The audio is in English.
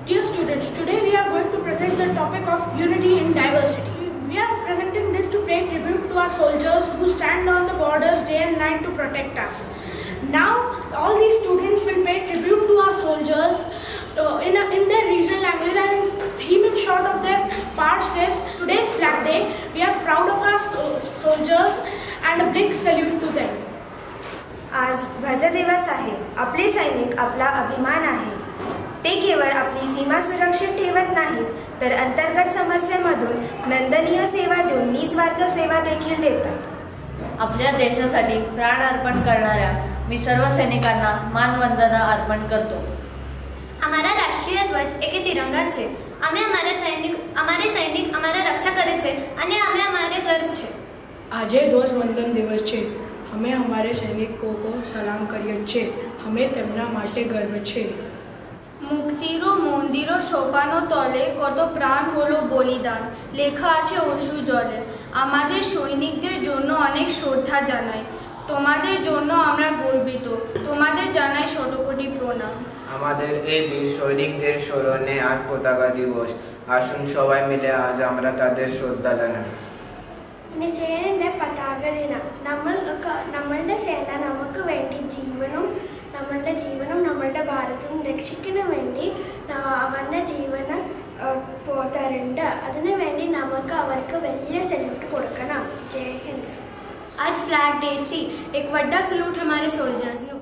Dear students, today we are going to present the topic of unity in diversity. We are presenting this to pay tribute to our soldiers who stand on the borders day and night to protect us. Now, all these students will pay tribute to our soldiers in their regional language, and theme in short of their part says, today's Flag Day, we are proud of our soldiers and a big salute to them. आज ध्वज दिवस आहे. आपले सैनिक आपला अभिमान आहे. ते केवळ आपली सीमा सुरक्षित ठेवत नाहीत, तर अंतर्गत समस्येमधून नंदनीय सेवा देऊन निस्वार्थ सेवा देखील देतात. आपल्या देशासाठी प्राण अर्पण करणाऱ्या मी सर्व सैनिकांना मानवंदना अर्पण करतो. हमारा राष्ट्रीय ध्वज एक तिरंगा છે. અમે અમારે સૈનિક અમારા રક્ષા કરે છે અને અમે અમારે ગર્વ છે. આજે ધ્વજવંદન દિવસ છે. અમે અમારે સૈનિકો को સલામ કરીએ છીએ. અમે તેમના માટે ગર્વ છે. মুক্তিরও মন্দিরও সোপানো তলে কত প্রাণ হলো বলিদান, লেখা আছে অশ্রু জলে. আমাদের সৈনিকদের জন্য অনেক শ্রদ্ধা জানাই. তোমাদের জন্য আমরা গর্বিত. তোমাদের জানাই শতকোটি প্রণাম. আমাদের এই বীর সৈনিকদের স্মরণে আজ পতাকা দিবস. আসুন সবাই মিলে আজ আমরা তাদের শ্রদ্ধা জানাই. ഇനി സേനയുടെ പതാക ദിനം. നമ്മളുടെ സേന നമുക്ക് വേണ്ടി ജീവനും നമ്മളുടെ ഭാരതവും രക്ഷിക്കാൻ വേണ്ടി അവരുടെ ജീവന് പോതാറുണ്ട്. അതിനു വേണ്ടി നമുക്ക് അവർക്ക് വലിയ സല്യൂട്ട് കൊടുക്കണം. ജയ് ഹിന്ദ്. आज फ्लैग डे सी एक वड्डा सलूट हमारे सोल्जर्स